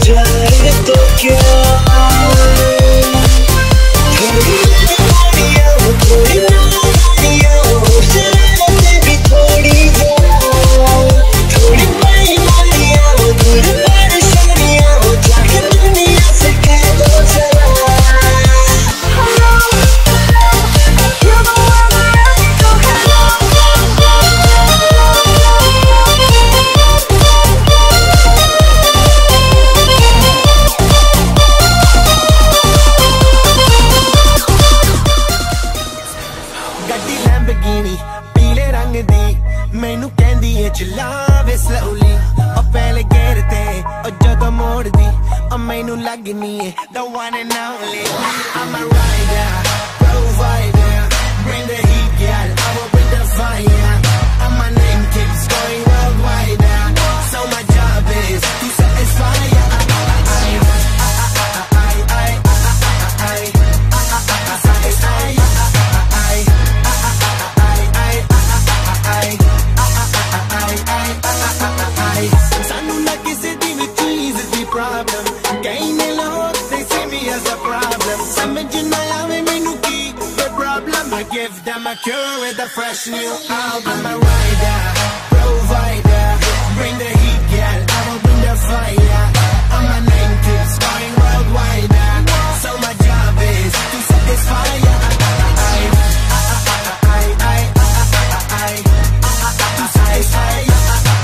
जाए तो क्या मैनू कहंदी है चलावे slowly ओ पहले गेर ते ओ जदों मोड़ दी ओ मैनू लगनी है the one and only I'm a rider, provider, bring the heat girl, I will bring the fire and my name keeps going worldwide so my job is to satisfy I give them a cure with a fresh new album. I'm a rider, provider, bring the heat, girl, I will bring the fire. And my name keeps going worldwide, so my job is to satisfy ya. To satisfy ya.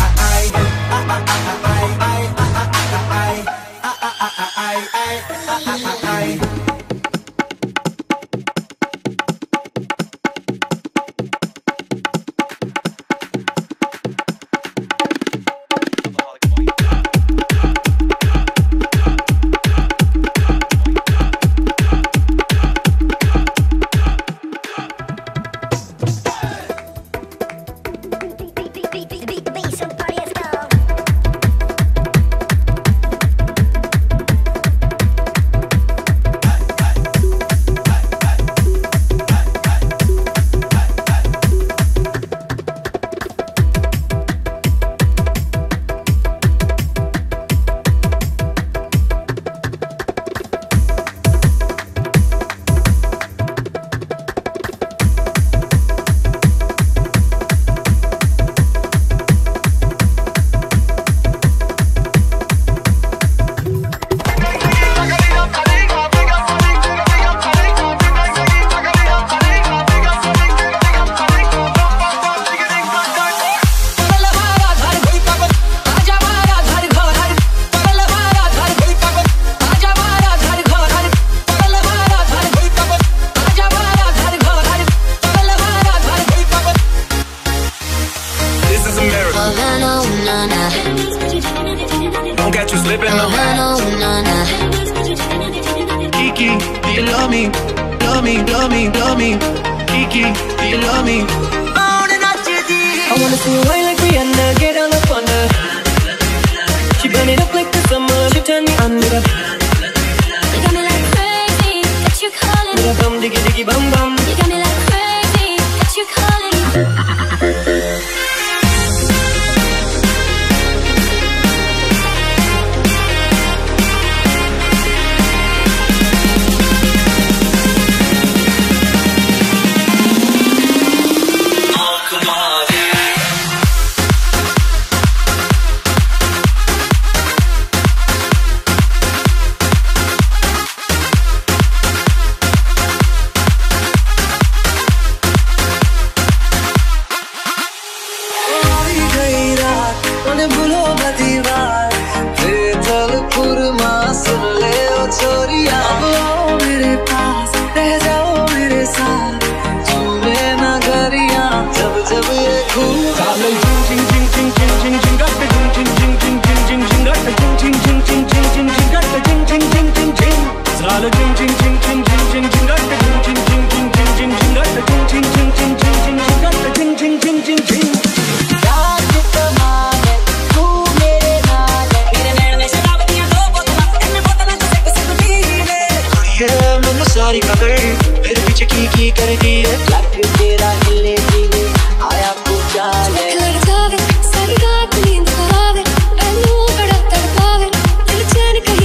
Don't catch you slipping no. Kiki, do you love me? Love me, love me, love me. Kiki, do you love me? I wanna see you wine like Rihanna, get all up on her. She burn it up like the summer, she turn me on with her. You got me like crazy, that you calling. With her bum diggy diggy bum bum. You got me like crazy, that you calling. सारी खबर फिर पीछे की कर दी है तेरा हिले दिले आया पूछा ले सारी रात नींद खराब है मैं बड़ा तड़पावे दिल चैन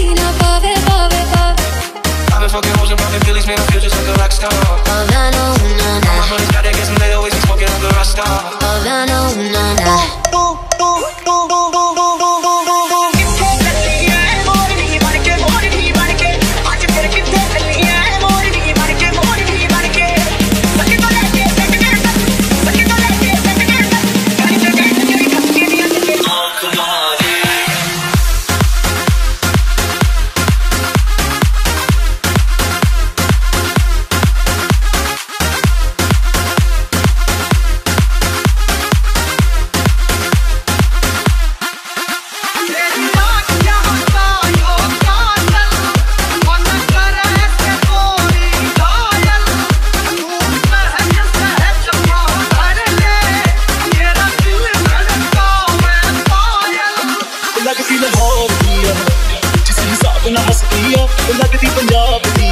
ਲੱਗਦੀ ਪੰਜਾਬ ਦੀ